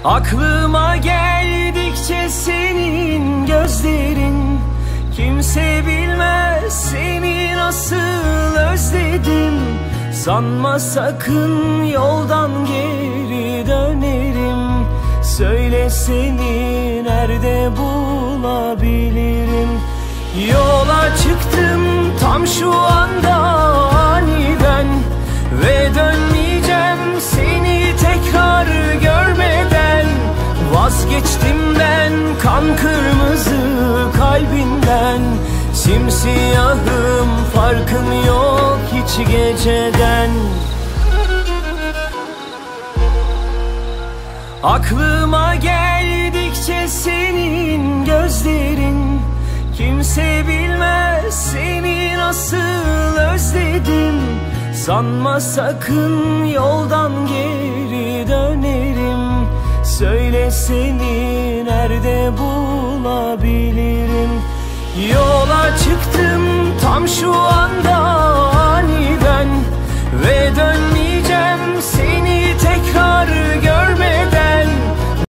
Aklıma geldikçe senin gözlerin, kimse bilmez seni nasıl özledim. Sanma sakın yoldan geri dönerim. Söyle seni nerede bulabilirim? Yola çıktım tam şu anda aniden, ve dönmeyeceğim seni tekrar görmeden. Vazgeçtim ben kan kırmızı kalbinden, simsiyahım farkın yok hiç geceden. Aklıma geldikçe senin gözlerin, kimse bilmez seni nasıl özledim. Sanma sakın yoldan geri dönerim. Söyle seni nerede bulabilirim? Yola çıktım tam şu anda aniden, ve dönmeyeceğim seni tekrar görmeden.